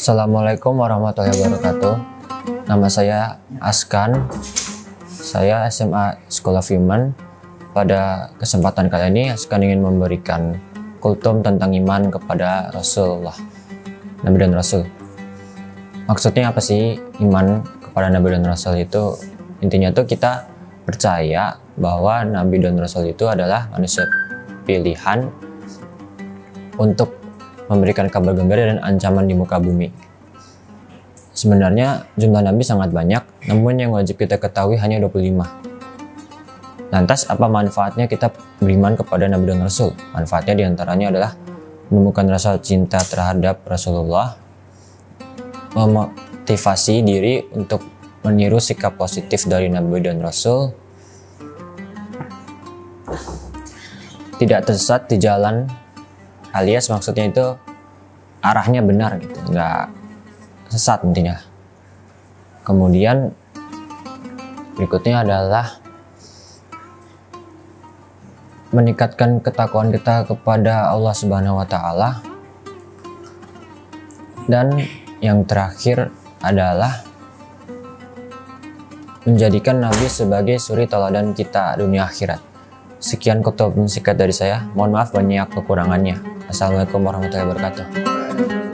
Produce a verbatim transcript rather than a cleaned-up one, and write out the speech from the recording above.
Assalamualaikum warahmatullahi wabarakatuh. Nama saya Askan. Saya S M A School of Human. Pada kesempatan kali ini Askan ingin memberikan kultum tentang iman kepada Rasulullah, Nabi dan Rasul. Maksudnya apa sih iman kepada Nabi dan Rasul itu? Intinya tuh kita percaya bahwa Nabi dan Rasul itu adalah manusia pilihan untuk memberikan kabar gembira dan ancaman di muka bumi. Sebenarnya jumlah nabi sangat banyak, namun yang wajib kita ketahui hanya dua puluh lima. Lantas apa manfaatnya kita beriman kepada Nabi dan Rasul? Manfaatnya diantaranya adalah menemukan rasa cinta terhadap Rasulullah, memotivasi diri untuk meniru sikap positif dari Nabi dan Rasul, tidak tersesat di jalan, alias maksudnya itu arahnya benar gitu, nggak sesat intinya. Kemudian berikutnya adalah meningkatkan ketakwaan kita kepada Allah Subhanahu wa Ta'ala, dan yang terakhir adalah menjadikan Nabi sebagai suri tauladan kita dunia akhirat. Sekian kutub singkat dari saya. Mohon maaf banyak kekurangannya. Assalamualaikum warahmatullahi wabarakatuh.